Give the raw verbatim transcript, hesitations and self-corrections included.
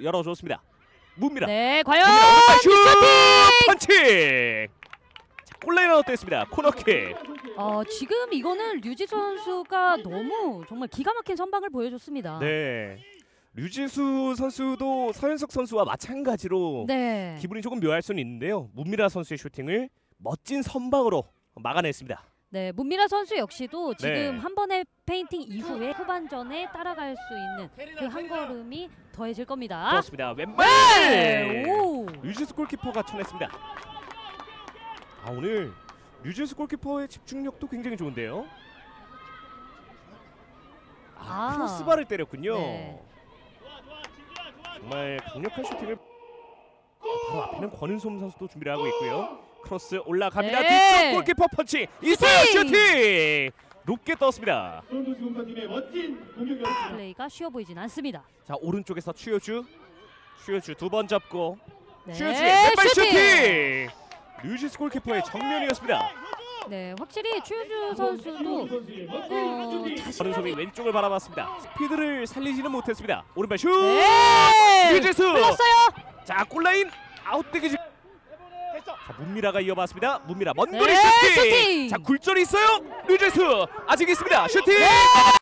또 열어줬습니다. 문미라. 네, 과연 문미라 슛! 슈팅! 펀치! 자, 골라인 아웃됐습니다. 코너킥. 어, 지금 이거는 류지수 선수가 너무 정말 기가 막힌 선방을 보여줬습니다. 네. 류지수 선수도 서현석 선수와 마찬가지로 네. 기분이 조금 묘할 수는 있는데요. 문미라 선수의 슈팅을 멋진 선방으로 막아냈습니다. 네, 문미라 선수 역시도 지금 네. 한 번의 페인팅 이후에 후반전에 따라갈 수 있는 그 한 걸음이 더해질 겁니다. 그렇습니다. 왼발! 네! 오! 류지수 골키퍼가 쳐냈습니다. 아, 오늘 류지수 골키퍼의 집중력도 굉장히 좋은데요. 아, 아. 크로스바를 때렸군요. 네. 정말 강력한 슈팅을 바로 앞에는 권은솜 선수도 준비를 하고 있고요. 크로스 올라갑니다. 네. 뒤쪽 골키퍼 펀치 있어요. 슈팅! 높게 떴습니다. 플레이가 쉬워 보이진 않습니다. 자, 오른쪽에서 추효주. 추효주 두 번 접고 네. 추효주의 왼발 슈팅! 류지수 골키퍼의 정면이었습니다. 네, 확실히 추효주 선수도 어, 자신감이 권은솜이 왼쪽을 바라봤습니다. 스피드를 살리지는 못했습니다. 오른발 슛! 네! 류지수! 흘렀어요. 자, 골라인 아웃되기 직. 자, 문미라가 이어봤습니다. 문미라 먼 거리 네, 슈팅! 슈팅! 자, 굴절이 있어요. 류지수 아직 있습니다. 슈팅! 네!